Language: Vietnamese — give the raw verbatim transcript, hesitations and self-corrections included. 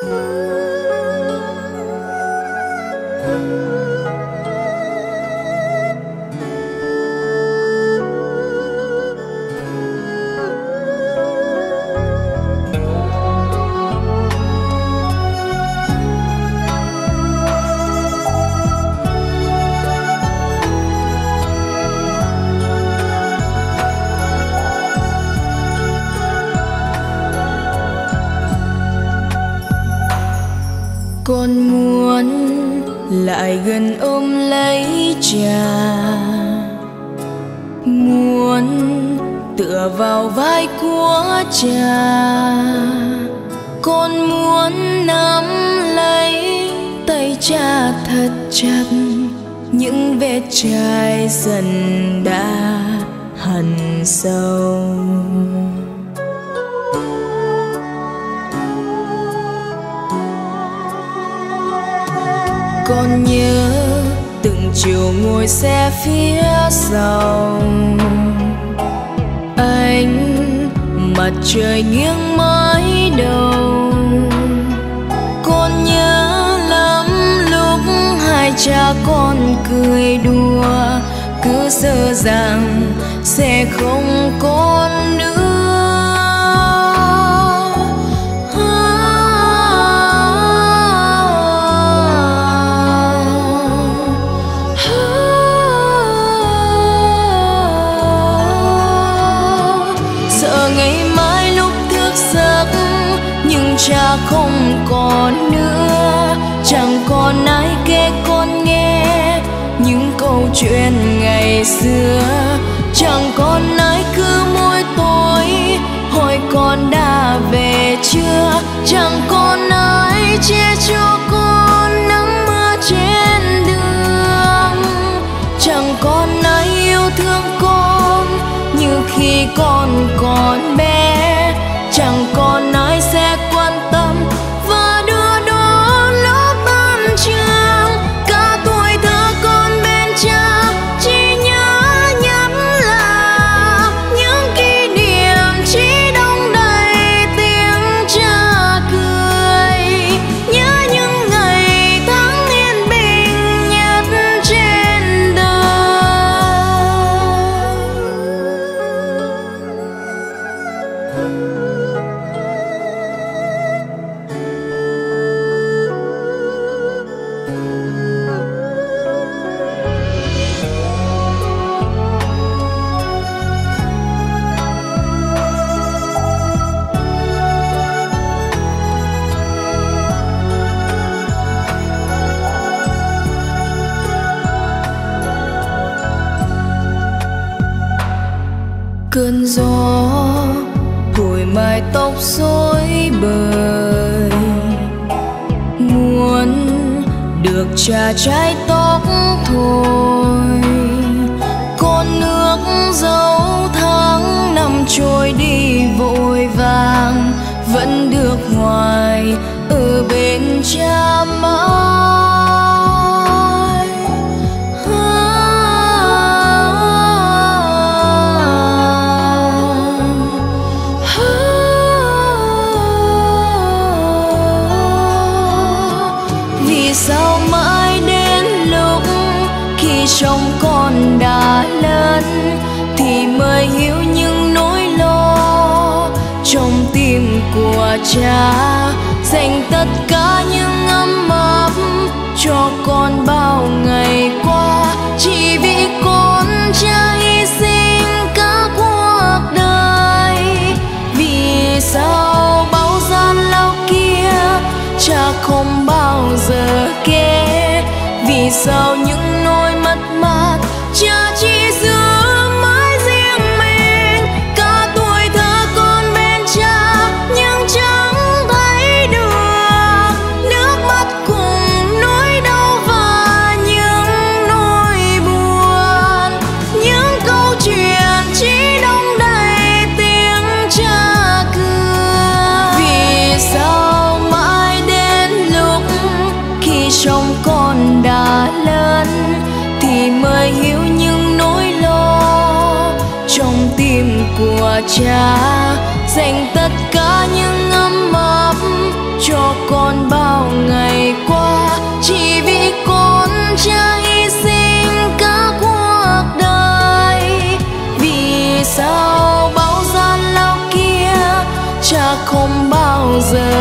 Con muốn lại gần ôm lấy cha, muốn tựa vào vai của cha. Con muốn nắm lấy tay cha thật chặt, những vết chai dần đã hằn sâu. Con nhớ từng chiều ngồi xe phía sau, ánh mặt trời nghiêng mái đầu. Con nhớ lắm lúc hai cha con cười đùa, cứ sợ rằng sẽ không còn nữa. Cha không còn nữa, chẳng còn ai kể con nghe những câu chuyện ngày xưa. Chẳng còn ai cứ mỗi tối hỏi con đã về chưa. Chẳng còn ai che cho con nắng mưa trên đường. Chẳng còn ai yêu thương con như khi con còn bé. Chẳng còn ai sẽ quan tâm và đưa đón lớp ban trường. Cả tuổi thơ con bên cha chỉ nhớ nhắn là những kỷ niệm chỉ đong đầy tiếng cha cười. Nhớ những ngày tháng yên bình nhất trên đời. Cơn gió thổi mái tóc rối bời, muốn được trả trái tóc thôi. Con nước dấu tháng năm trôi đi vội vàng, vẫn được hoài ở bên cha mãi. Sao mãi đến lúc khi trông con đã lớn thì mới hiểu những nỗi lo trong tim của cha, dành tất cả những ấm áp cho con bao ngày qua. Chỉ vì con cha hy sinh cả cuộc đời. Vì sao bao gian lao kia cha không bao giờ kể? Vì sao những nỗi mất mát cha chỉ giữ mãi riêng mình? Cả tuổi thơ con bên cha nhưng chẳng thấy được nước mắt cùng nỗi đau và những nỗi buồn. Những câu chuyện chỉ đong đầy tiếng cha cười. Vì sao mãi đến lúc khi trông con đã lớn thì mới hiểu những nỗi lo trong tim của cha, dành tất cả những ấm áp cho con không bao giờ